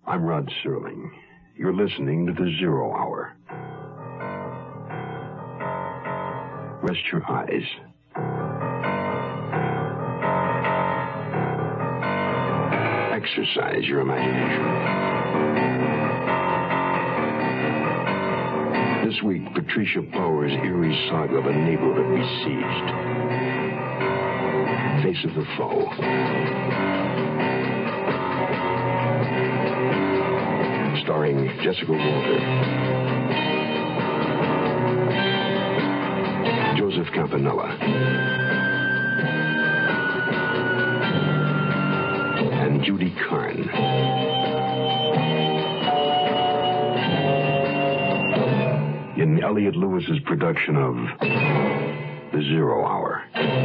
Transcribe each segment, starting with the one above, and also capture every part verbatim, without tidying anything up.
I'm Rod Serling. You're listening to the Zero Hour. Rest your eyes. Exercise your imagination. This week, Patricia Power's eerie saga of a neighborhood besieged. Face of the Foe. Starring Jessica Walter, Joseph Campanella, and Judy Carn. In Elliot Lewis's production of The Zero Hour.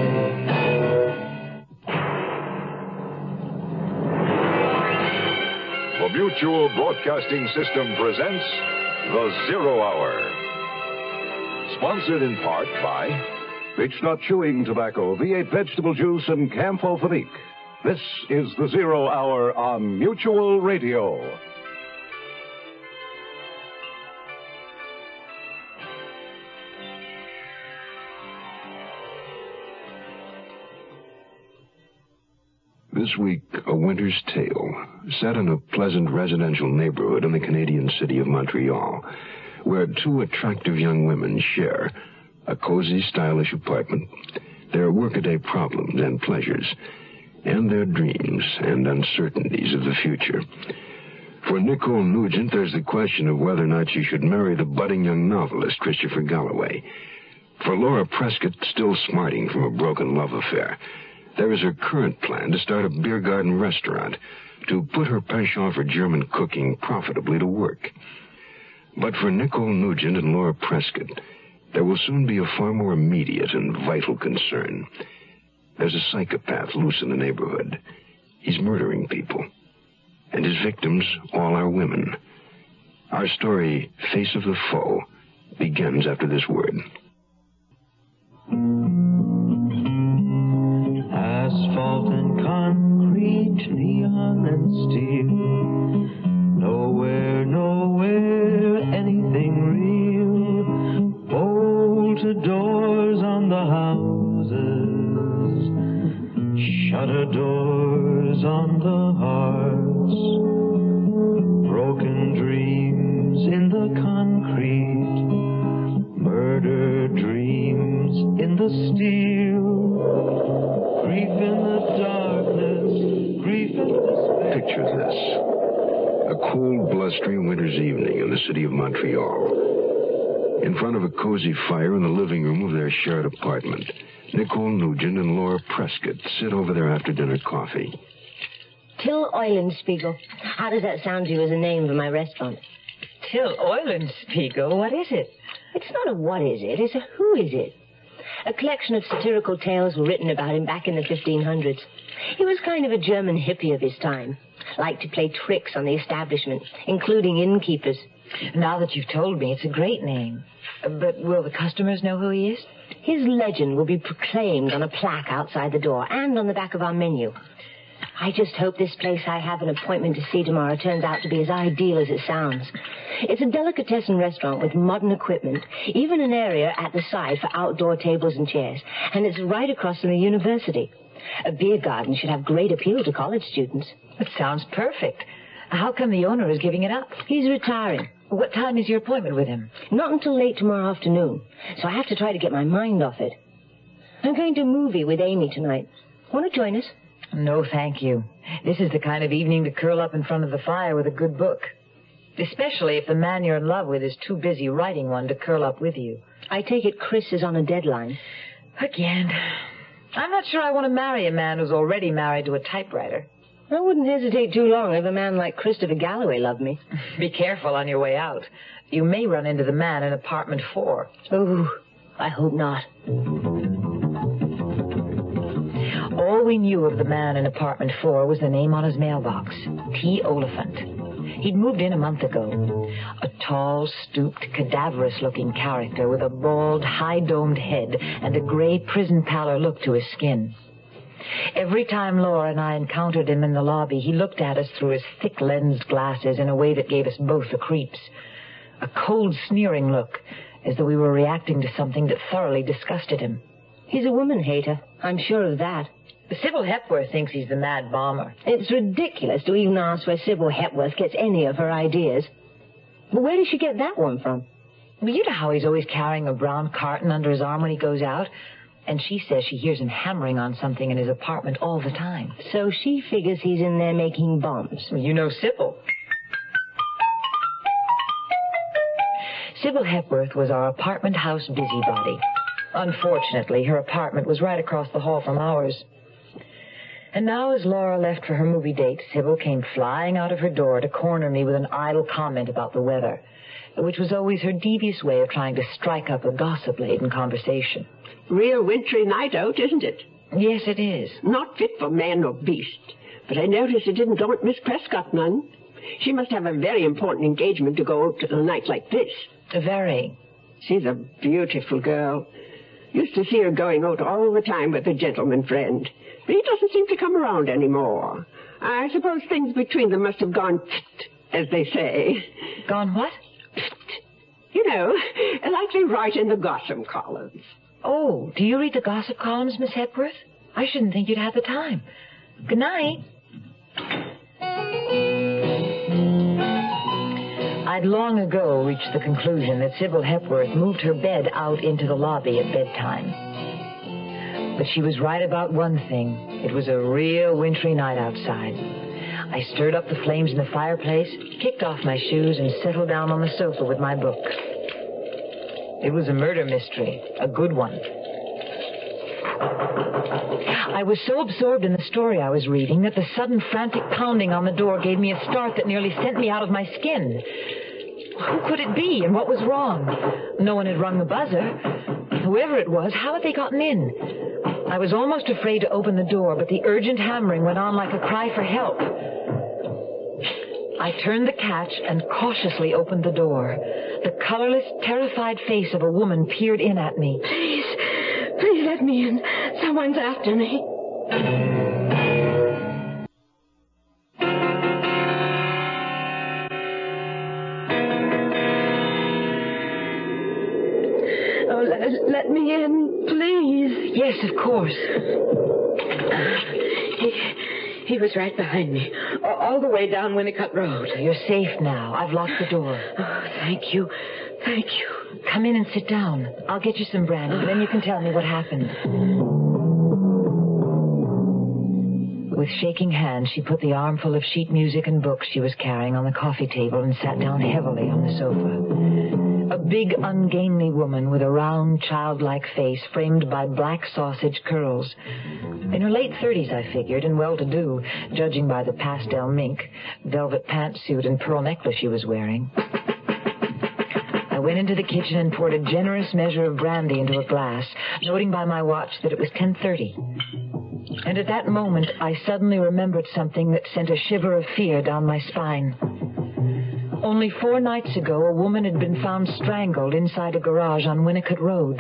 The Mutual Broadcasting System presents The Zero Hour. Sponsored in part by Bitch Not Chewing Tobacco, V eight Vegetable Juice, and Camphophenique. This is The Zero Hour on Mutual Radio. This week, A Winter's Tale, set in a pleasant residential neighborhood in the Canadian city of Montreal, where two attractive young women share a cozy, stylish apartment, their workaday problems and pleasures, and their dreams and uncertainties of the future. For Nicole Nugent, there's the question of whether or not she should marry the budding young novelist, Christopher Galloway. For Laura Prescott, still smarting from a broken love affair, there is her current plan to start a beer garden restaurant, to put her penchant for German cooking profitably to work. But for Nicole Nugent and Laura Prescott, there will soon be a far more immediate and vital concern. There's a psychopath loose in the neighborhood. He's murdering people. And his victims all are women. Our story, Face of the Foe, begins after this word. Asphalt and concrete, neon and steel. Nowhere, nowhere, anything real. Bolted doors on the houses, shutter doors on the hearts. Broken dreams in the concrete, murder dreams in the steel. Grief in the darkness, grief in the space. Picture this. A cool, blustery winter's evening in the city of Montreal. In front of a cozy fire in the living room of their shared apartment, Nicole Nugent and Laura Prescott sit over their after-dinner coffee. Till Eulenspiegel. How does that sound to you as a name for my restaurant? Till Eulenspiegel? What is it? It's not a what is it, it's a who is it. A collection of satirical tales were written about him back in the fifteen hundreds. He was kind of a German hippie of his time. Liked to play tricks on the establishment, including innkeepers. Now that you've told me, it's a great name. But will the customers know who he is? His legend will be proclaimed on a plaque outside the door and on the back of our menu. I just hope this place I have an appointment to see tomorrow turns out to be as ideal as it sounds. It's a delicatessen restaurant with modern equipment, even an area at the side for outdoor tables and chairs, and it's right across from the university. A beer garden should have great appeal to college students. It sounds perfect. How come the owner is giving it up? He's retiring. What time is your appointment with him? Not until late tomorrow afternoon, so I have to try to get my mind off it. I'm going to a movie with Amy tonight. Want to join us? No, thank you. This is the kind of evening to curl up in front of the fire with a good book. Especially if the man you're in love with is too busy writing one to curl up with you. I take it Chris is on a deadline. Again. I'm not sure I want to marry a man who's already married to a typewriter. I wouldn't hesitate too long if a man like Christopher Galloway loved me. Be careful on your way out. You may run into the man in apartment four. Oh, I hope not. All we knew of the man in apartment four was the name on his mailbox, T. Oliphant. He'd moved in a month ago. A tall, stooped, cadaverous-looking character with a bald, high-domed head and a gray prison pallor look to his skin. Every time Laura and I encountered him in the lobby, he looked at us through his thick lensed glasses in a way that gave us both the creeps. A cold, sneering look, as though we were reacting to something that thoroughly disgusted him. He's a woman hater. I'm sure of that. Sybil Hepworth thinks he's the mad bomber. It's ridiculous to even ask where Sybil Hepworth gets any of her ideas. But where does she get that one from? Well, you know how he's always carrying a brown carton under his arm when he goes out? And she says she hears him hammering on something in his apartment all the time. So she figures he's in there making bombs. Well, you know Sybil. Sybil Hepworth was our apartment house busybody. Unfortunately, her apartment was right across the hall from ours. And now, as Laura left for her movie date, Sybil came flying out of her door to corner me with an idle comment about the weather, which was always her devious way of trying to strike up a gossip-laden conversation. Real wintry night out, isn't it? Yes, it is. Not fit for man or beast. But I noticed it didn't daunt Miss Prescott none. She must have a very important engagement to go out to a night like this. Very. She's a beautiful girl. Used to see her going out all the time with a gentleman friend. But he doesn't seem to come around anymore. I suppose things between them must have gone pfft, as they say. Gone what? Pfft. You know, like they write in the gossip columns. Oh, do you read the gossip columns, Miss Hepworth? I shouldn't think you'd have the time. Good night. I'd long ago reached the conclusion that Sybil Hepworth moved her bed out into the lobby at bedtime. But she was right about one thing. It was a real wintry night outside. I stirred up the flames in the fireplace, kicked off my shoes, and settled down on the sofa with my book. It was a murder mystery, a good one. I was so absorbed in the story I was reading that the sudden frantic pounding on the door gave me a start that nearly sent me out of my skin. Who could it be, and what was wrong? No one had rung the buzzer. Whoever it was, how had they gotten in? I was almost afraid to open the door, but the urgent hammering went on like a cry for help. I turned the catch and cautiously opened the door. The colorless, terrified face of a woman peered in at me. Please, please let me in. Someone's after me. Oh, let, let me in, please. Yes, of course. He, he was right behind me, all the way down Winnicott Road. You're safe now. I've locked the door. Oh, thank you. Thank you. Come in and sit down. I'll get you some brandy, and then you can tell me what happened. With shaking hands, she put the armful of sheet music and books she was carrying on the coffee table and sat down heavily on the sofa. A big, ungainly woman with a round, childlike face framed by black sausage curls. In her late thirties, I figured, and well-to-do, judging by the pastel mink, velvet pantsuit, and pearl necklace she was wearing. I went into the kitchen and poured a generous measure of brandy into a glass, noting by my watch that it was ten thirty. And at that moment, I suddenly remembered something that sent a shiver of fear down my spine. Only four nights ago, a woman had been found strangled inside a garage on Winnicott Road.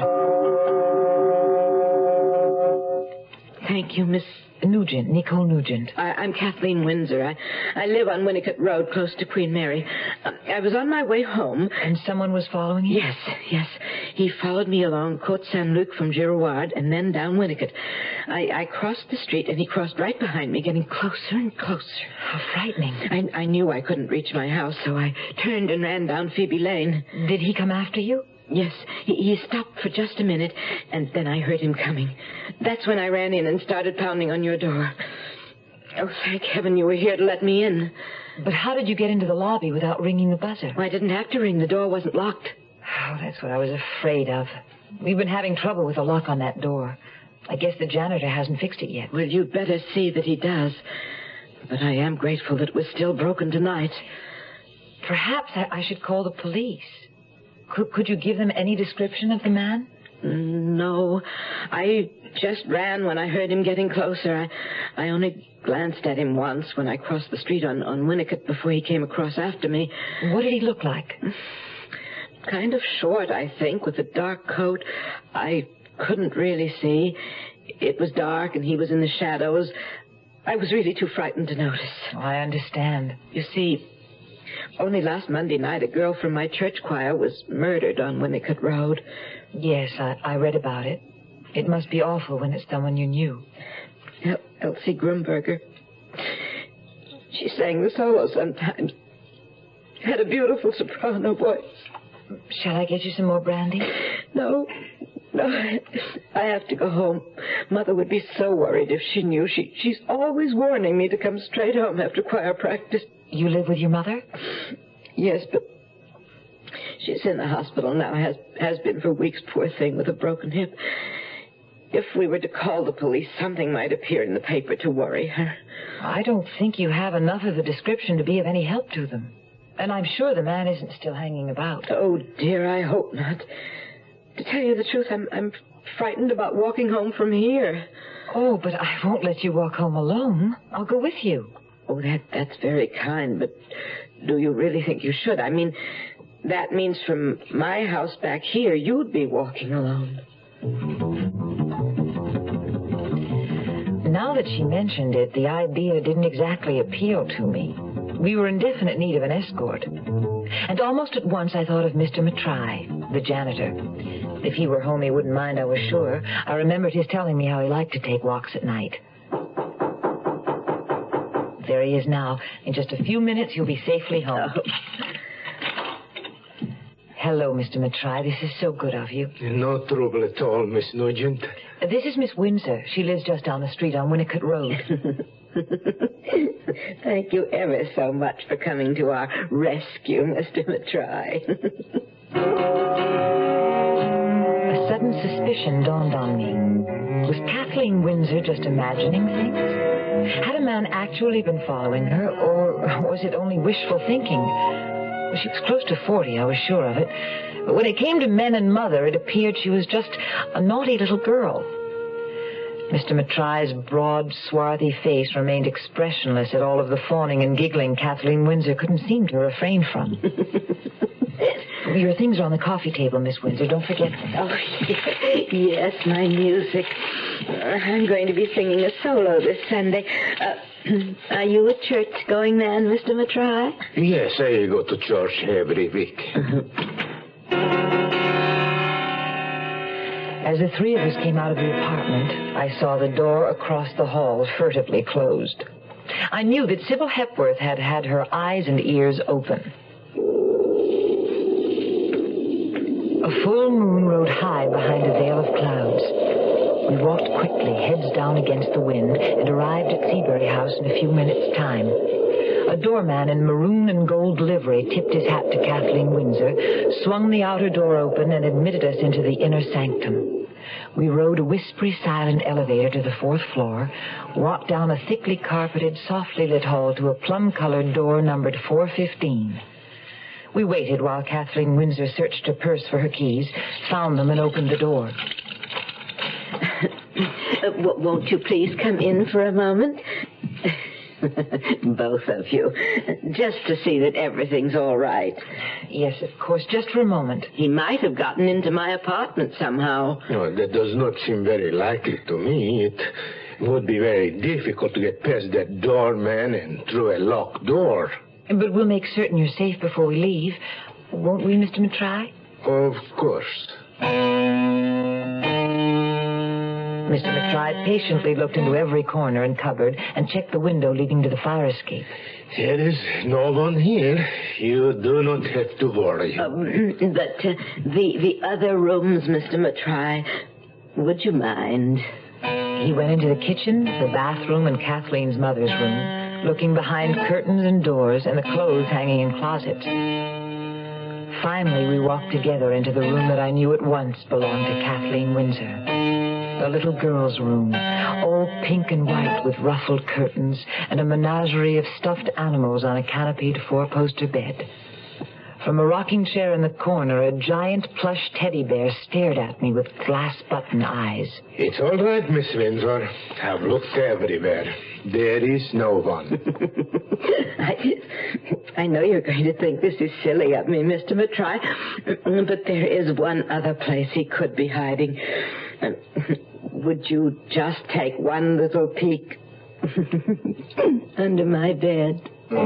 Thank you, Miss Nugent, Nicole Nugent. I, I'm Kathleen Windsor. I, I live on Winnicott Road, close to Queen Mary. Uh, I was on my way home. And someone was following you? Yes, yes. He followed me along Côte Saint-Luc from Girouard and then down Winnicott. I, I crossed the street, and he crossed right behind me, getting closer and closer. How frightening. I, I knew I couldn't reach my house, so I turned and ran down Phoebe Lane. Did he come after you? Yes, he, he stopped for just a minute, and then I heard him coming. That's when I ran in and started pounding on your door. Oh, thank heaven you were here to let me in. But how did you get into the lobby without ringing the buzzer? Well, I didn't have to ring. The door wasn't locked. Oh, that's what I was afraid of. We've been having trouble with the lock on that door. I guess the janitor hasn't fixed it yet. Well, you'd better see that he does. But I am grateful that it was still broken tonight. Perhaps I, I should call the police. Could, could you give them any description of the man? No. I just ran when I heard him getting closer. I, I only glanced at him once when I crossed the street on, on Winnicott before he came across after me. What did he look like? Kind of short, I think, with a dark coat. I couldn't really see. It was dark and he was in the shadows. I was really too frightened to notice. Oh, I understand. You see, only last Monday night a girl from my church choir was murdered on Winnicott Road. Yes, I, I read about it. It must be awful when it's someone you knew. El- Elsie Grumberger. She sang the solo sometimes. Had a beautiful soprano voice. Shall I get you some more brandy? No. No, I have to go home. Mother would be so worried if she knew. She She's always warning me to come straight home after choir practice. You live with your mother? Yes, but she's in the hospital now. Has has been for weeks, poor thing, with a broken hip. If we were to call the police, something might appear in the paper to worry her. I don't think you have enough of a description to be of any help to them. And I'm sure the man isn't still hanging about. Oh, dear, I hope not. To tell you the truth, I'm, I'm frightened about walking home from here. Oh, but I won't let you walk home alone. I'll go with you. Oh, that that's very kind, but do you really think you should? I mean, that means from my house back here, you'd be walking alone. Now that she mentioned it, the idea didn't exactly appeal to me. We were in definite need of an escort. And almost at once I thought of Mister Matrai, the janitor. If he were home, he wouldn't mind, I was sure. I remembered his telling me how he liked to take walks at night. There he is now. In just a few minutes, you'll be safely home. Oh. Hello, Mister Matrai. This is so good of you. No trouble at all, Miss Nugent. This is Miss Windsor. She lives just down the street on Winnicott Road. Thank you ever so much for coming to our rescue, Mister Matrai. A sudden suspicion dawned on me. Was Kathleen Windsor just imagining things? Had a man actually been following her, or was it only wishful thinking? Well, she was close to forty, I was sure of it. But when it came to men and mother, it appeared she was just a naughty little girl. Mister Matrai's broad, swarthy face remained expressionless at all of the fawning and giggling Kathleen Windsor couldn't seem to refrain from. Your things are on the coffee table, Miss Windsor. Don't forget them. Oh, yes, my music. Uh, I'm going to be singing a solo this Sunday. Uh, are you a church-going man, Mister Matrai? Yes, I go to church every week. As the three of us came out of the apartment, I saw the door across the hall furtively closed. I knew that Sybil Hepworth had had her eyes and ears open. A full moon rode high behind a veil of clouds. We walked quickly, heads down against the wind, and arrived at Seabury House in a few minutes' time. A doorman in maroon and gold livery tipped his hat to Kathleen Windsor, swung the outer door open, and admitted us into the inner sanctum. We rode a whispery, silent elevator to the fourth floor, walked down a thickly carpeted, softly lit hall to a plum-colored door numbered four fifteen. We waited while Kathleen Windsor searched her purse for her keys, found them, and opened the door. Uh, w- won't you please come in for a moment? Both of you. Just to see that everything's all right. Yes, of course, just for a moment. He might have gotten into my apartment somehow. No, that does not seem very likely to me. It would be very difficult to get past that doorman and through a locked door. But we'll make certain you're safe before we leave. Won't we, Mister Matrai? Of course. Mister Matrai patiently looked into every corner and cupboard and checked the window leading to the fire escape. There is no one here. You do not have to worry. Um, but uh, the, the other rooms, Mister Matrai, would you mind? He went into the kitchen, the bathroom, and Kathleen's mother's room, looking behind curtains and doors and the clothes hanging in closets. Finally, we walked together into the room that I knew at once belonged to Kathleen Windsor. The little girl's room, all pink and white with ruffled curtains and a menagerie of stuffed animals on a canopied four-poster bed. From a rocking chair in the corner, a giant plush teddy bear stared at me with glass-button eyes. It's all right, Miss Windsor. I've looked everywhere. There is no one. I, I know you're going to think this is silly of me, Mister Matrai, but there is one other place he could be hiding. would you just take one little peek? Under my bed.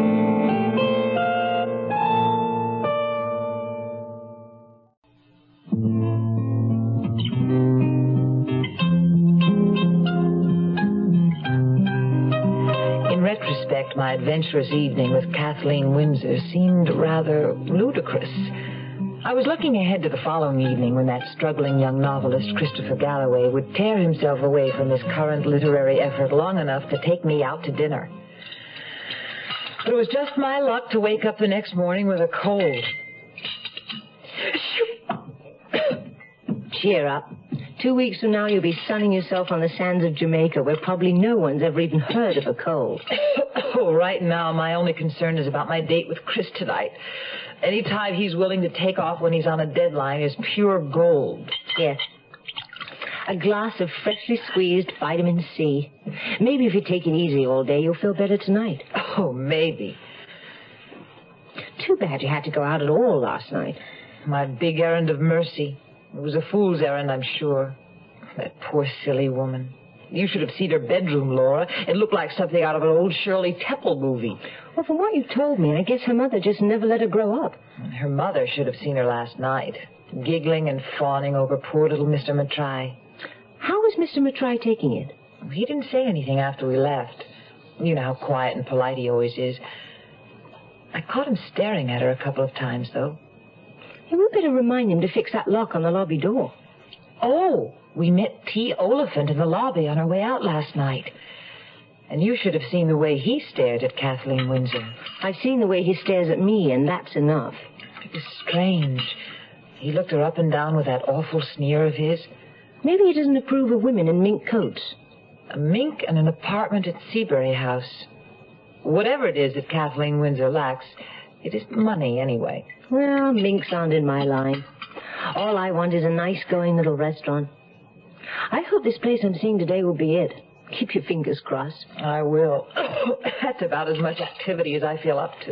In retrospect, my adventurous evening with Kathleen Windsor seemed rather ludicrous. I was looking ahead to the following evening when that struggling young novelist, Christopher Galloway, would tear himself away from his current literary effort long enough to take me out to dinner. But it was just my luck to wake up the next morning with a cold. Cheer up. Two weeks from now, you'll be sunning yourself on the sands of Jamaica, where probably no one's ever even heard of a cold. Oh, right now, my only concern is about my date with Chris tonight. Any time he's willing to take off when he's on a deadline is pure gold. Yes. A glass of freshly squeezed vitamin C. Maybe if you take it easy all day, you'll feel better tonight. Oh, maybe. Too bad you had to go out at all last night. My big errand of mercy. It was a fool's errand, I'm sure. That poor silly woman. You should have seen her bedroom, Laura. It looked like something out of an old Shirley Temple movie. Well, from what you told me, I guess her mother just never let her grow up. Her mother should have seen her last night, giggling and fawning over poor little Mister Matrai. How was Mister Matrai taking it? He didn't say anything after we left. You know how quiet and polite he always is. I caught him staring at her a couple of times, though. You would better remind him to fix that lock on the lobby door. Oh, we met T. Oliphant in the lobby on our way out last night. And you should have seen the way he stared at Kathleen Windsor. I've seen the way he stares at me, and that's enough. It was strange. He looked her up and down with that awful sneer of his. Maybe he doesn't approve of women in mink coats. A mink and an apartment at Seabury House. Whatever it is that Kathleen Windsor lacks, it isn't money anyway. Well, minks aren't in my line. All I want is a nice going little restaurant. I hope this place I'm seeing today will be it. Keep your fingers crossed. I will. That's about as much activity as I feel up to.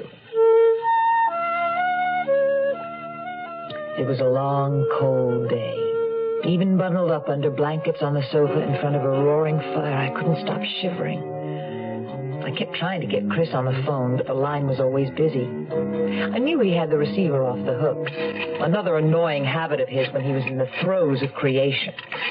It was a long, cold day. Even bundled up under blankets on the sofa in front of a roaring fire, I couldn't stop shivering. I kept trying to get Chris on the phone, but the line was always busy. I knew he had the receiver off the hook. Another annoying habit of his when he was in the throes of creation.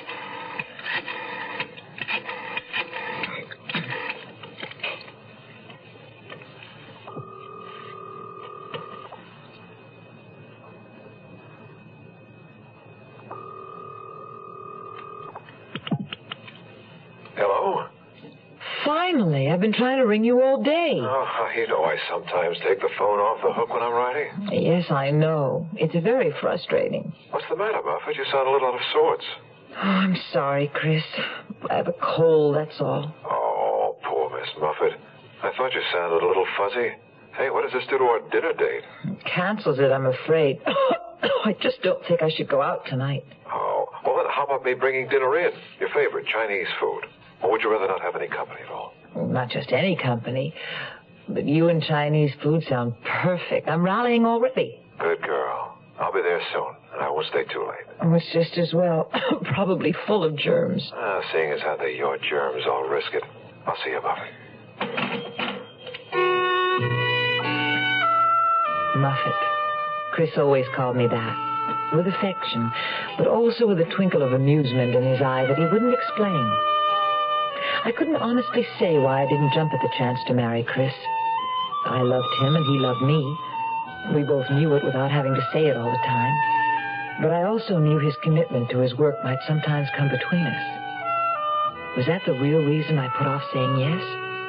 Hello? Finally, I've been trying to ring you all day. Oh, you know I sometimes take the phone off the hook when I'm writing. Yes, I know. It's very frustrating. What's the matter, Muffet? You sound a little out of sorts. Oh, I'm sorry, Chris. I have a cold, that's all. Oh, poor Miss Muffet. I thought you sounded a little fuzzy. Hey, what does this do to our dinner date? It cancels it, I'm afraid. I just don't think I should go out tonight. Oh, well then how about me bringing dinner in? Your favorite Chinese food. Or would you rather not have any company at all? Well, not just any company, but you and Chinese food sound perfect. I'm rallying already. Good girl. I'll be there soon, and I won't stay too late. Oh, it's just as well. Probably full of germs. Ah, seeing as how they're your germs, I'll risk it. I'll see you, Muffet. Muffet. Chris always called me that. With affection, but also with a twinkle of amusement in his eye that he wouldn't explain. I couldn't honestly say why I didn't jump at the chance to marry Chris. I loved him and he loved me. We both knew it without having to say it all the time. But I also knew his commitment to his work might sometimes come between us. Was that the real reason I put off saying yes?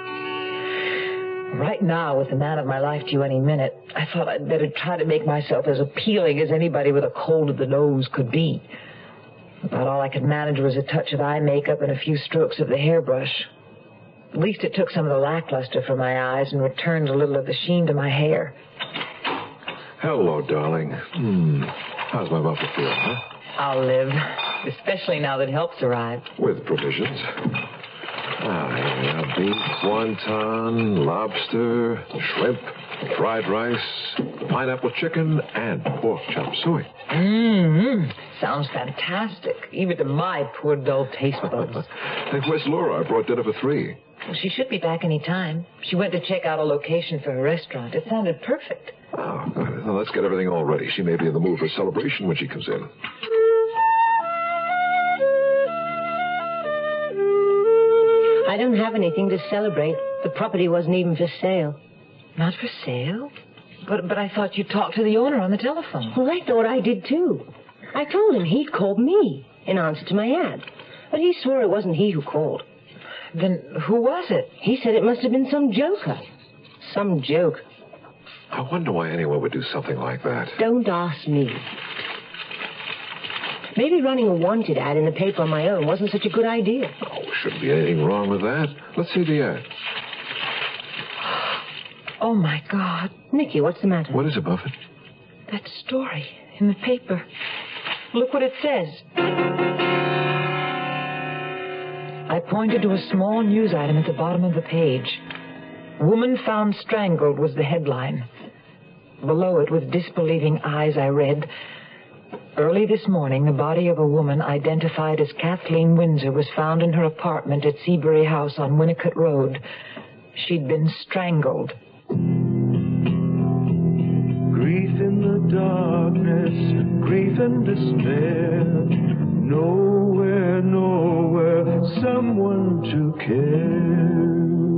Right now, with the man of my life due any minute, I thought I'd better try to make myself as appealing as anybody with a cold of the nose could be. About all I could manage was a touch of eye makeup and a few strokes of the hairbrush. At least it took some of the lackluster from my eyes and returned a little of the sheen to my hair. Hello, darling. Hmm. How's my Muffet feel, huh? I'll live, especially now that help's arrived. With provisions. Ah, here we are. Beef, wonton, lobster, shrimp, fried rice, pineapple chicken, and pork chop suey. Mmm. Sounds fantastic, even to my poor dull taste buds. Hey, where's Laura? I brought dinner for three. Well, she should be back any time. She went to check out a location for her restaurant. It sounded perfect. Oh, good. Well, let's get everything all ready. She may be in the mood for celebration when she comes in. I don't have anything to celebrate. The property wasn't even for sale. Not for sale? But but I thought you talked to the owner on the telephone. Well, I thought I did, too. I told him he'd called me in answer to my ad. But he swore it wasn't he who called. Then who was it? He said it must have been some joker. Some joke. I wonder why anyone would do something like that. Don't ask me. Maybe running a wanted ad in the paper on my own wasn't such a good idea. Oh, shouldn't be anything wrong with that. Let's see the ad. Oh, my God. Nicky, what's the matter? What is it, Buffett? That story in the paper. Look what it says. I pointed to a small news item at the bottom of the page. Woman found strangled was the headline. Below it, with disbelieving eyes, I read, early this morning, the body of a woman identified as Kathleen Windsor was found in her apartment at Seabury House on Winnicott Road. She'd been strangled. Grief in the darkness, grief and despair. Nowhere, nowhere, someone to care.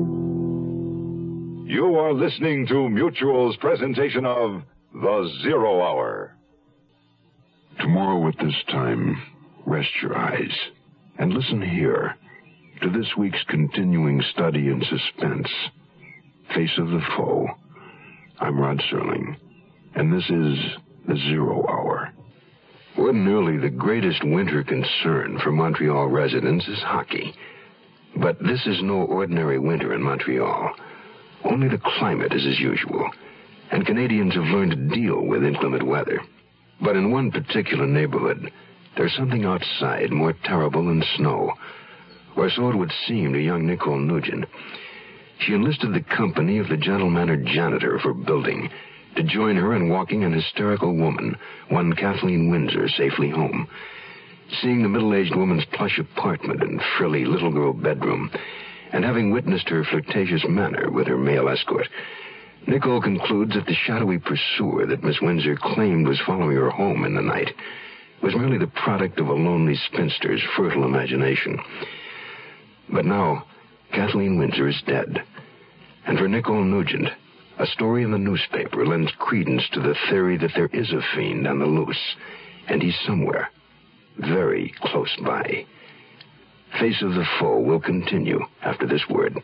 You are listening to Mutual's presentation of The Zero Hour. Tomorrow at this time, rest your eyes and listen here to this week's continuing study in suspense, Face of the Foe. I'm Rod Serling, and this is The Zero Hour. Ordinarily, the greatest winter concern for Montreal residents is hockey. But this is no ordinary winter in Montreal. Only the climate is as usual, and Canadians have learned to deal with inclement weather. But in one particular neighborhood, there's something outside more terrible than snow. Or so it would seem to young Nicole Nugent. She enlisted the company of the gentle-mannered janitor of her building to join her in walking an hysterical woman, one Kathleen Windsor, safely home. Seeing the middle-aged woman's plush apartment and frilly little girl bedroom, and having witnessed her flirtatious manner with her male escort, Nicole concludes that the shadowy pursuer that Miss Windsor claimed was following her home in the night was merely the product of a lonely spinster's fertile imagination. But now, Kathleen Windsor is dead. And for Nicole Nugent, a story in the newspaper lends credence to the theory that there is a fiend on the loose, and he's somewhere, very close by. Face of the Foe will continue after this word.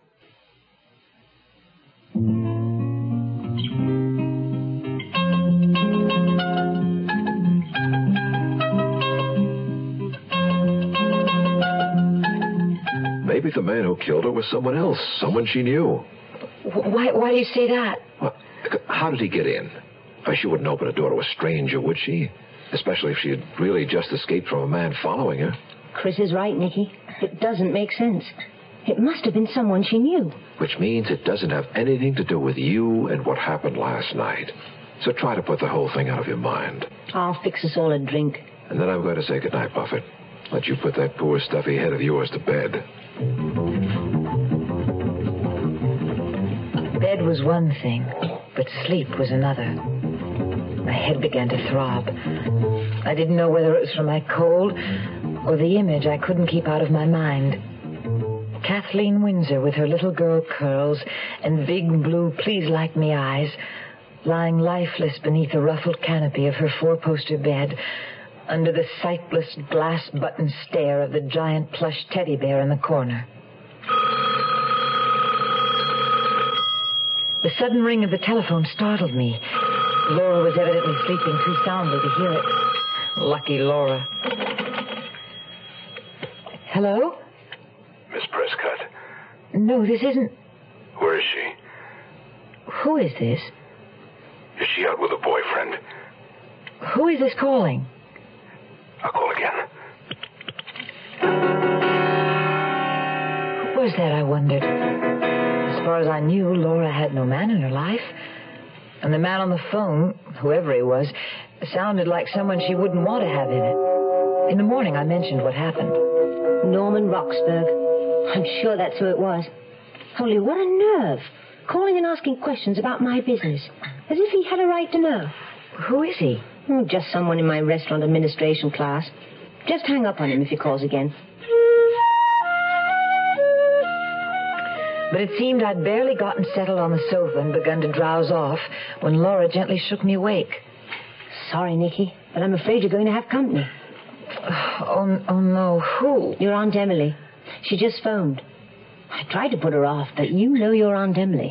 Maybe the man who killed her was someone else, someone she knew. Why, why do you say that? Well, how did he get in? I she wouldn't open a door to a stranger, would she? Especially if she had really just escaped from a man following her. Chris is right, Nicky. It doesn't make sense. It must have been someone she knew. Which means it doesn't have anything to do with you and what happened last night. So try to put the whole thing out of your mind. I'll fix us all a drink. And then I'm going to say goodnight, Buffett. Let you put that poor stuffy head of yours to bed. Bed was one thing, but sleep was another. My head began to throb. I didn't know whether it was from my cold or the image I couldn't keep out of my mind. Kathleen Windsor with her little girl curls and big blue please-like-me eyes, lying lifeless beneath the ruffled canopy of her four-poster bed, under the sightless glass-button stare of the giant plush teddy bear in the corner. The sudden ring of the telephone startled me. Laura was evidently sleeping too soundly to hear it. Lucky Laura. Hello? Miss Prescott. No, this isn't... Where is she? Who is this? Is she out with a boyfriend? Who is this calling? I'll call again. was that, I wondered? As far as I knew, Laura had no man in her life. And the man on the phone, whoever he was, sounded like someone she wouldn't want to have in it. In the morning, I mentioned what happened. Norman Roxburgh. I'm sure that's who it was. Only what a nerve. Calling and asking questions about my business. As if he had a right to know. Who is he? Oh, just someone in my restaurant administration class. Just hang up on him if he calls again. But it seemed I'd barely gotten settled on the sofa and begun to drowse off when Laura gently shook me awake. Sorry, Nicky, but I'm afraid you're going to have company. Oh, oh no, who? Your Aunt Emily. She just phoned. I tried to put her off, but you know your Aunt Emily.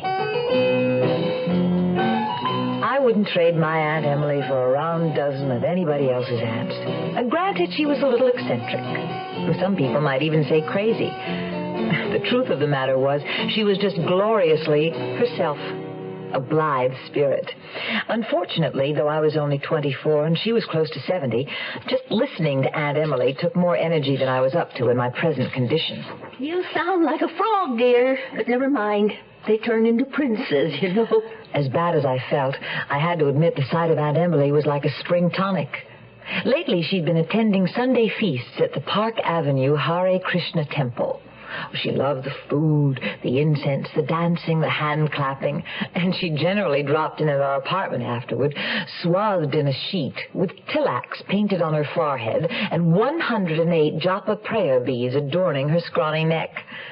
I wouldn't trade my Aunt Emily for a round dozen of anybody else's aunts. And granted, she was a little eccentric. Some people might even say crazy. The truth of the matter was, she was just gloriously herself. A blithe spirit. Unfortunately, though I was only twenty-four and she was close to seventy, just listening to Aunt Emily took more energy than I was up to in my present condition. You sound like a frog, dear. But never mind. They turn into princes, you know. As bad as I felt, I had to admit the sight of Aunt Emily was like a spring tonic. Lately, she'd been attending Sunday feasts at the Park Avenue Hare Krishna Temple. She loved the food, the incense, the dancing, the hand-clapping, and she generally dropped in at our apartment afterward, swathed in a sheet, with tilax painted on her forehead, and one hundred eight japa prayer beads adorning her scrawny neck.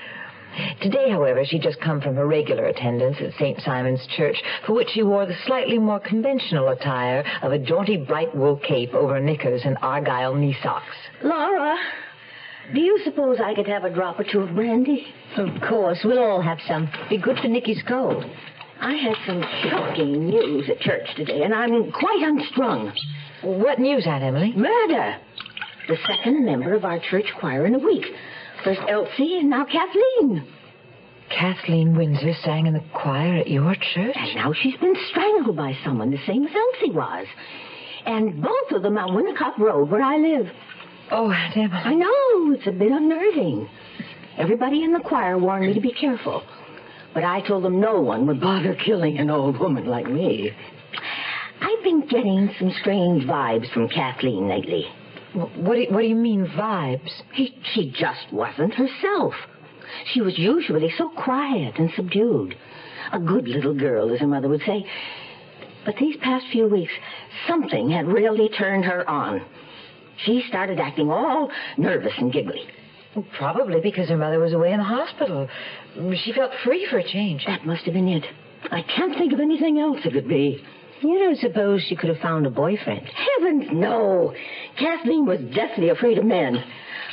Today, however, she'd just come from her regular attendance at Saint Simon's Church, for which she wore the slightly more conventional attire of a jaunty bright wool cape over knickers and argyle knee socks. Laura, do you suppose I could have a drop or two of brandy? Of course, we'll all have some. Be good for Nicky's cold. I had some shocking news at church today, and I'm quite unstrung. What news, Aunt Emily? Murder. The second member of our church choir in a week. First Elsie and now Kathleen. Kathleen Windsor sang in the choir at your church? And now she's been strangled by someone, the same as Elsie was. And both of them on Winnicott Road, where I live. Oh, Aunt Emily. I know, it's a bit unnerving. Everybody in the choir warned me to be careful. But I told them no one would bother killing an old woman like me. I've been getting some strange vibes from Kathleen lately. What do you, what do you mean, vibes? He, she just wasn't herself. She was usually so quiet and subdued. A good little girl, as her mother would say. But these past few weeks, something had really turned her on. She started acting all nervous and giggly. Probably because her mother was away in the hospital. She felt free for a change. That must have been it. I can't think of anything else it could be. You don't suppose she could have found a boyfriend? Heavens, no. Kathleen was deathly afraid of men.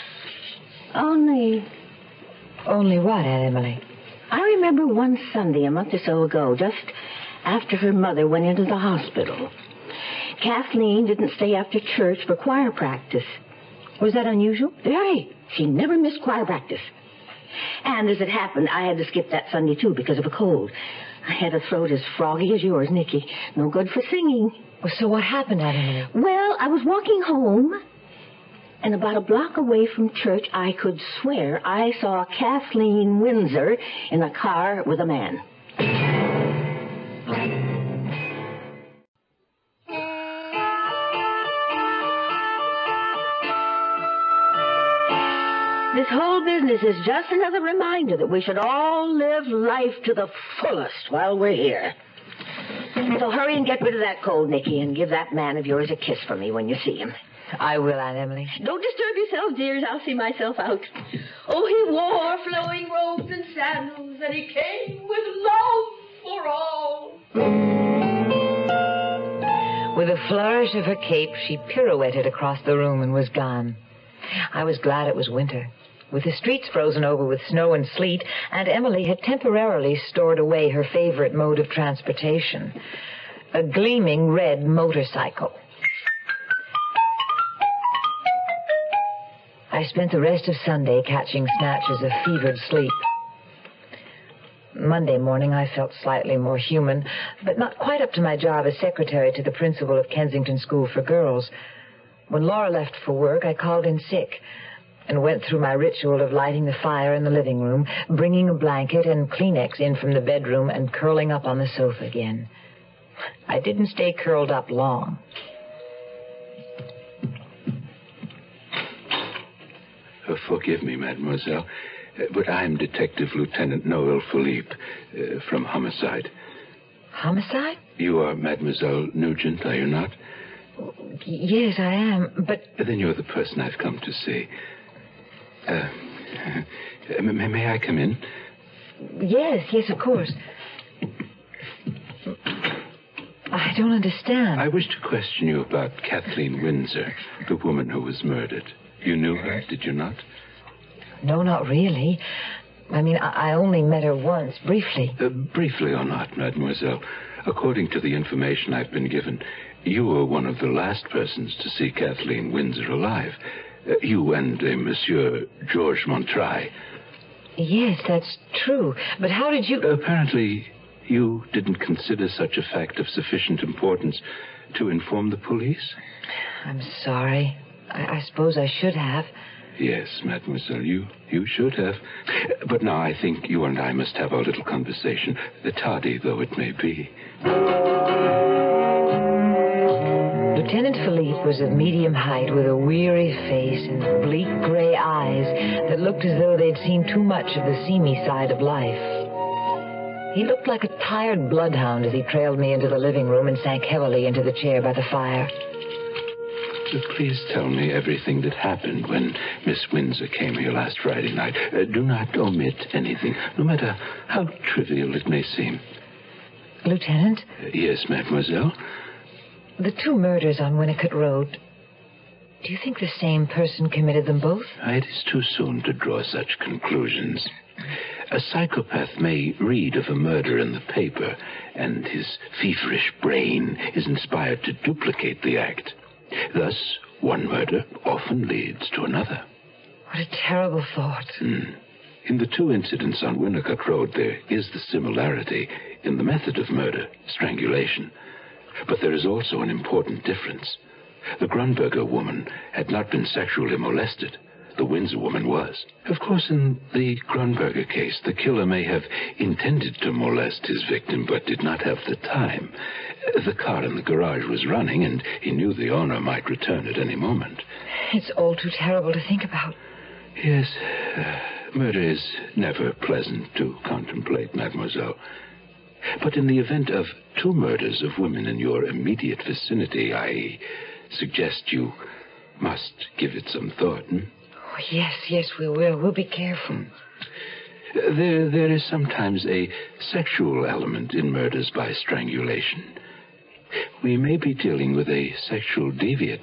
Only... Only what, Aunt Emily? I remember one Sunday a month or so ago, just after her mother went into the hospital. Kathleen didn't stay after church for choir practice. Was that unusual? Very. She never missed choir practice. And as it happened, I had to skip that Sunday, too, because of a cold. I had a throat as froggy as yours, Nicky. No good for singing. Well, so what happened, Aunt Emily? Well, I was walking home, and about a block away from church, I could swear I saw Kathleen Windsor in a car with a man. This whole business is just another reminder that we should all live life to the fullest while we're here. So hurry and get rid of that cold, Nicky, and give that man of yours a kiss for me when you see him. I will, Aunt Emily. Don't disturb yourself, dears. I'll see myself out. Oh, he wore flowing robes and sandals, and he came with love for all. With a flourish of her cape, she pirouetted across the room and was gone. I was glad it was winter. With the streets frozen over with snow and sleet, Aunt Emily had temporarily stored away her favorite mode of transportation, a gleaming red motorcycle. I spent the rest of Sunday catching snatches of fevered sleep. Monday morning, I felt slightly more human, but not quite up to my job as secretary to the principal of Kensington School for Girls. When Laura left for work, I called in sick. and went through my ritual of lighting the fire in the living room, bringing a blanket and Kleenex in from the bedroom, and curling up on the sofa again. I didn't stay curled up long. Uh, forgive me, mademoiselle, uh, but I'm Detective Lieutenant Noel Philippe uh, from Homicide. Homicide? You are Mademoiselle Nugent, are you not? Yes, I am, but... Then you're the person I've come to see. Uh, may, may I come in? Yes, yes, of course. I don't understand. I wish to question you about Kathleen Windsor, the woman who was murdered. You knew her, did you not? No, not really. I mean, I, I only met her once, briefly. Uh, briefly or not, mademoiselle, according to the information I've been given, you were one of the last persons to see Kathleen Windsor alive. Uh, you and uh, Monsieur Georges Montraille. Yes, that's true. But how did you... Apparently, you didn't consider such a fact of sufficient importance to inform the police? I'm sorry. I, I suppose I should have. Yes, mademoiselle, you, you should have. But now I think you and I must have our little conversation, tardy though it may be. Lieutenant Philippe was of medium height with a weary face and bleak gray eyes that looked as though they'd seen too much of the seamy side of life. He looked like a tired bloodhound as he trailed me into the living room and sank heavily into the chair by the fire. Please tell me everything that happened when Miss Windsor came here last Friday night. Uh, do not omit anything, no matter how trivial it may seem. Lieutenant? Uh, yes, mademoiselle? The two murders on Winnicott Road, do you think the same person committed them both? It is too soon to draw such conclusions. A psychopath may read of a murder in the paper, and his feverish brain is inspired to duplicate the act. Thus, one murder often leads to another. What a terrible thought. Mm. In the two incidents on Winnicott Road, there is the similarity in the method of murder, strangulation. But there is also an important difference. The Grunberger woman had not been sexually molested. The Windsor woman was. Of course, in the Grunberger case, the killer may have intended to molest his victim, but did not have the time. The car in the garage was running, and he knew the owner might return at any moment. It's all too terrible to think about. Yes, uh, murder is never pleasant to contemplate, mademoiselle. But in the event of two murders of women in your immediate vicinity, I suggest you must give it some thought. Hmm? Oh, yes, yes, we will. We'll be careful. Hmm. There, there is sometimes a sexual element in murders by strangulation. We may be dealing with a sexual deviant.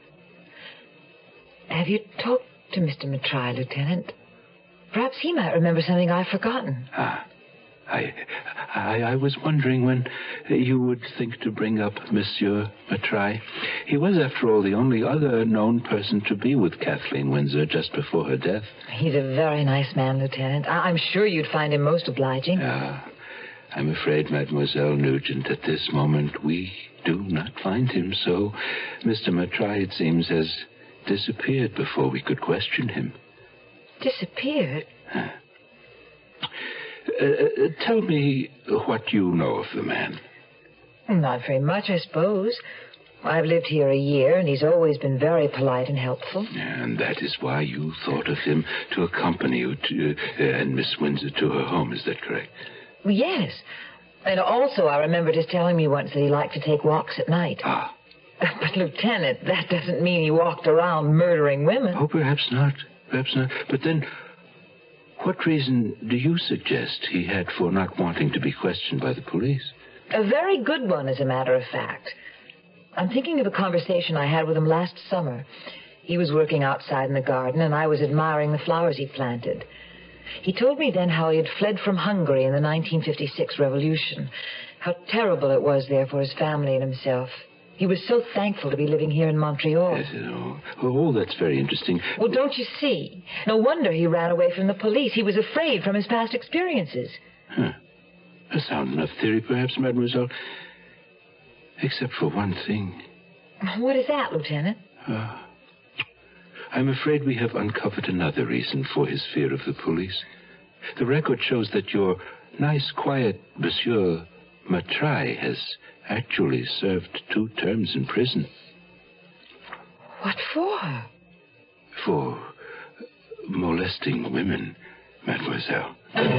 Have you talked to Mister Montraille, Lieutenant? Perhaps he might remember something I've forgotten. Ah, I, I, I was wondering when you would think to bring up Monsieur Montraille. He was, after all, the only other known person to be with Kathleen Windsor just before her death. He's a very nice man, Lieutenant. I- I'm sure you'd find him most obliging. Ah, I'm afraid, Mademoiselle Nugent, at this moment we do not find him so. Mister Montraille, it seems, has disappeared before we could question him. Disappeared? Huh. Uh, uh, tell me what you know of the man. Not very much, I suppose. I've lived here a year, and he's always been very polite and helpful. And that is why you thought of him to accompany you to, uh, and Miss Windsor to her home, is that correct? Yes. And also, I remembered his telling me once that he liked to take walks at night. Ah. But, Lieutenant, that doesn't mean he walked around murdering women. Oh, perhaps not. Perhaps not. But then, what reason do you suggest he had for not wanting to be questioned by the police? A very good one, as a matter of fact. I'm thinking of a conversation I had with him last summer. He was working outside in the garden, and I was admiring the flowers he planted. He told me then how he had fled from Hungary in the nineteen fifty-six revolution, how terrible it was there for his family and himself. He was so thankful to be living here in Montreal. Yes, oh, oh, that's very interesting. Well, don't you see? No wonder he ran away from the police. He was afraid from his past experiences. Huh. A sound enough theory, perhaps, mademoiselle. Except for one thing. What is that, Lieutenant? Uh, I'm afraid we have uncovered another reason for his fear of the police. The record shows that your nice, quiet Monsieur Matrai has actually served two terms in prison. What for? For molesting women, mademoiselle.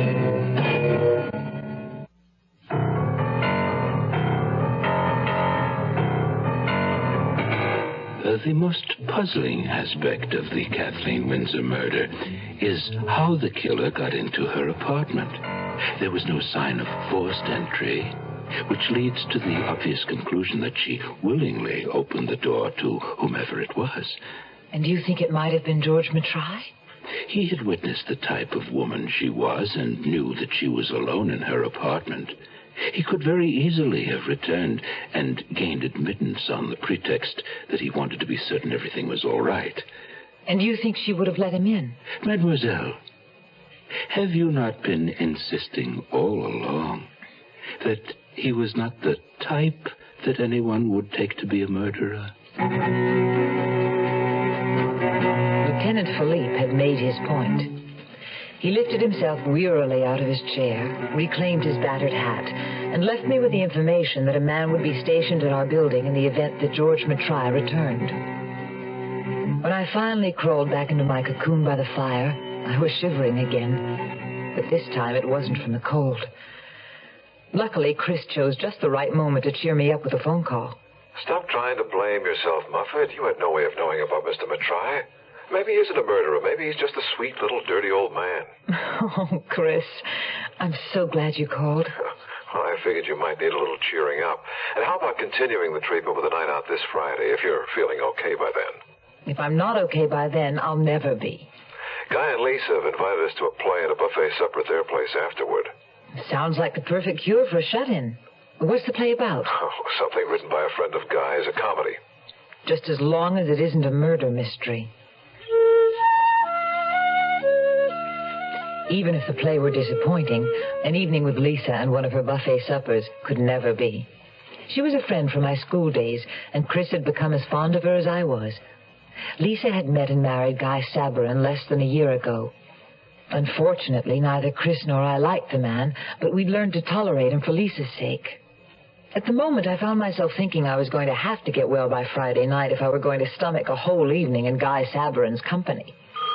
Uh, the most puzzling aspect of the Kathleen Windsor murder is how the killer got into her apartment. There was no sign of forced entry, which leads to the obvious conclusion that she willingly opened the door to whomever it was. And do you think it might have been George Matrai? He had witnessed the type of woman she was and knew that she was alone in her apartment. He could very easily have returned and gained admittance on the pretext that he wanted to be certain everything was all right. And you think she would have let him in? Mademoiselle, have you not been insisting all along that he was not the type that anyone would take to be a murderer? Lieutenant Philippe had made his point. He lifted himself wearily out of his chair, reclaimed his battered hat, and left me with the information that a man would be stationed at our building in the event that George Matrai returned. When I finally crawled back into my cocoon by the fire, I was shivering again, but this time it wasn't from the cold. Luckily, Chris chose just the right moment to cheer me up with a phone call. Stop trying to blame yourself, Muffet. You had no way of knowing about Mister Matrai. Maybe he isn't a murderer. Maybe he's just a sweet little dirty old man. Oh, Chris, I'm so glad you called. Well, I figured you might need a little cheering up. And how about continuing the treatment with a night out this Friday, if you're feeling okay by then? If I'm not okay by then, I'll never be. Guy and Lisa have invited us to a play and a buffet supper at their place afterward. Sounds like the perfect cure for a shut-in. What's the play about? Oh, something written by a friend of Guy's, a comedy. Just as long as it isn't a murder mystery. Even if the play were disappointing, an evening with Lisa and one of her buffet suppers could never be. She was a friend from my school days, and Chris had become as fond of her as I was. Lisa had met and married Guy Sabarin less than a year ago. Unfortunately, neither Chris nor I liked the man, but we'd learned to tolerate him for Lisa's sake. At the moment, I found myself thinking I was going to have to get well by Friday night if I were going to stomach a whole evening in Guy Sabarin's company.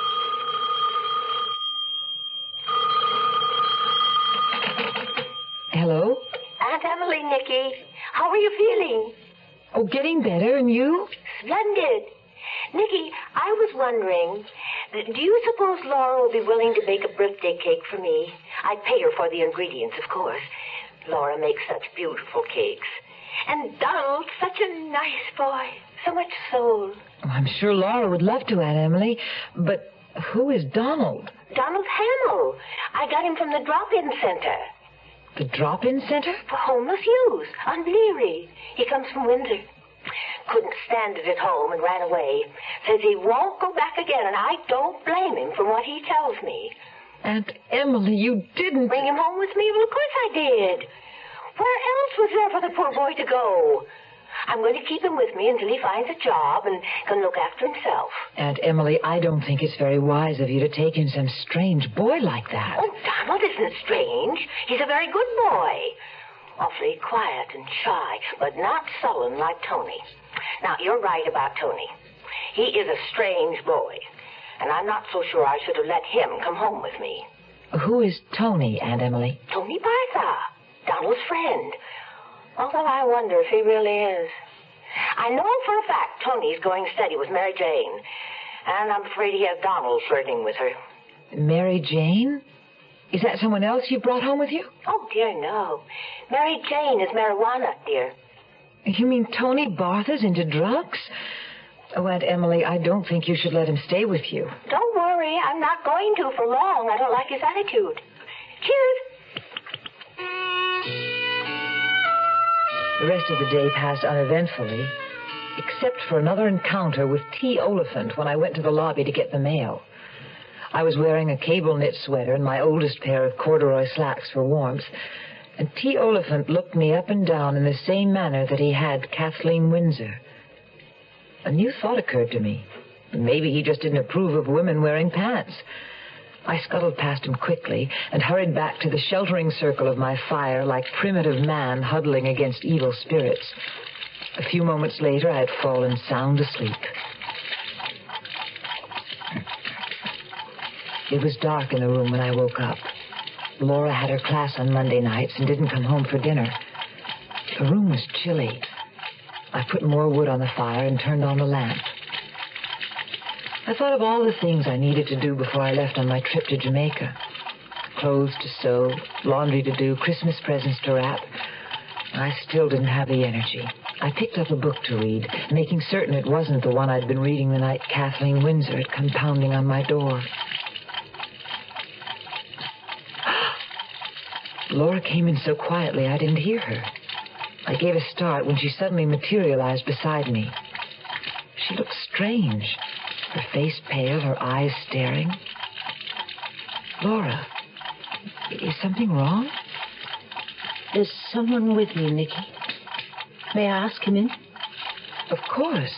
Hello? Aunt Emily, Nicky. How are you feeling? Oh, getting better, and you? Splendid. Nicky, I was wondering, do you suppose Laura will be willing to bake a birthday cake for me? I'd pay her for the ingredients, of course. Laura makes such beautiful cakes. And Donald's such a nice boy. So much soul. Oh, I'm sure Laura would love to, Aunt Emily. But who is Donald? Donald Hamill. I got him from the drop-in center. The drop-in center? For homeless youth on Leary. He comes from Windsor. Couldn't stand it at home and ran away. Says he won't go back again, and I don't blame him from what he tells me. Aunt Emily, you didn't... Bring him home with me? Well, of course I did. Where else was there for the poor boy to go? I'm going to keep him with me until he finds a job and can look after himself. Aunt Emily, I don't think it's very wise of you to take in some strange boy like that. Oh, Donald isn't strange. He's a very good boy. Awfully quiet and shy, but not sullen like Tony. Now, you're right about Tony. He is a strange boy, and I'm not so sure I should have let him come home with me. Who is Tony, Aunt Emily? Tony Bartha, Donald's friend. Although I wonder if he really is. I know for a fact Tony's going steady with Mary Jane, and I'm afraid he has Donald flirting with her. Mary Jane? Is that someone else you brought home with you? Oh, dear, no. Mary Jane is marijuana, dear. You mean Tony Bartha's into drugs? Oh, Aunt Emily, I don't think you should let him stay with you. Don't worry, I'm not going to for long. I don't like his attitude. Cheers. The rest of the day passed uneventfully, except for another encounter with T. Oliphant when I went to the lobby to get the mail. I was wearing a cable knit sweater and my oldest pair of corduroy slacks for warmth, and T. Oliphant looked me up and down in the same manner that he had Kathleen Windsor. A new thought occurred to me. Maybe he just didn't approve of women wearing pants. I scuttled past him quickly and hurried back to the sheltering circle of my fire like primitive man huddling against evil spirits. A few moments later, I had fallen sound asleep. It was dark in the room when I woke up. Laura had her class on Monday nights and didn't come home for dinner. The room was chilly. I put more wood on the fire and turned on the lamp. I thought of all the things I needed to do before I left on my trip to Jamaica. Clothes to sew, laundry to do, Christmas presents to wrap. I still didn't have the energy. I picked up a book to read, making certain it wasn't the one I'd been reading the night Kathleen Windsor had come pounding on my door. Laura came in so quietly I didn't hear her. I gave a start when she suddenly materialized beside me. She looked strange, her face pale, her eyes staring. Laura, is something wrong? There's someone with me, Nicky. May I ask him in? Of course.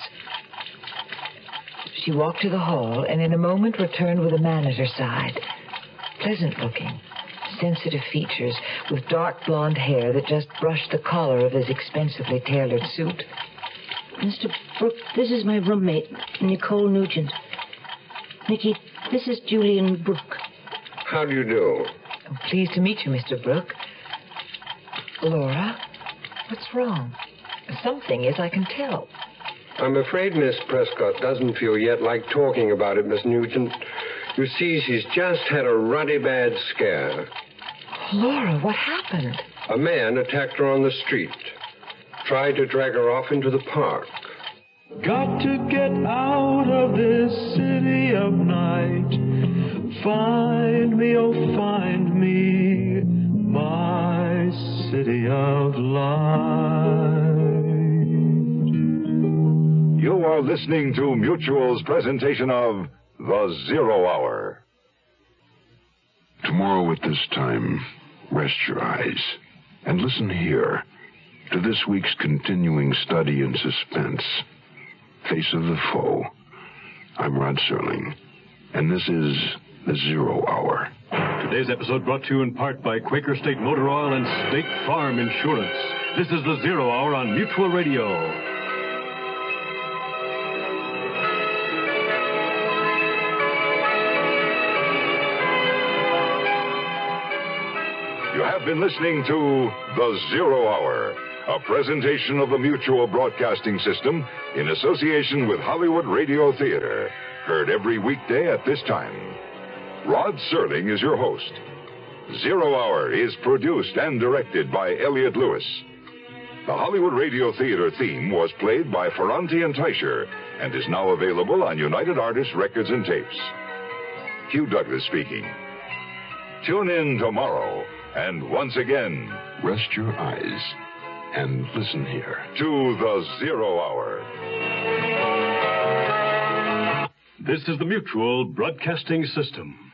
She walked to the hall and in a moment returned with a man at her side. Pleasant looking, sensitive features, with dark blonde hair that just brushed the collar of his expensively tailored suit. Mister Brooke, this is my roommate, Nicole Nugent. Nicky, this is Julian Brooke. How do you do? I'm pleased to meet you, Mister Brooke. Laura, what's wrong? Something is, I can tell. I'm afraid Miss Prescott doesn't feel yet like talking about it, Miss Nugent. You see, she's just had a ruddy bad scare. Laura, what happened? A man attacked her on the street. Tried to drag her off into the park. Got to get out of this city of night. Find me, oh, find me, my city of light. You are listening to Mutual's presentation of The Zero Hour. Tomorrow at this time, rest your eyes and listen here to this week's continuing study in suspense, Face of the Foe. I'm Rod Serling, and this is The Zero Hour. Today's episode brought to you in part by Quaker State Motor Oil and State Farm Insurance. This is The Zero Hour on Mutual Radio. You have been listening to The Zero Hour, a presentation of the Mutual Broadcasting System in association with Hollywood Radio Theater, heard every weekday at this time. Rod Serling is your host. Zero Hour is produced and directed by Elliott Lewis. The Hollywood Radio Theater theme was played by Ferranti and Teicher and is now available on United Artists Records and Tapes. Hugh Douglas speaking. Tune in tomorrow. And once again, rest your eyes and listen here to The Zero Hour. This is the Mutual Broadcasting System.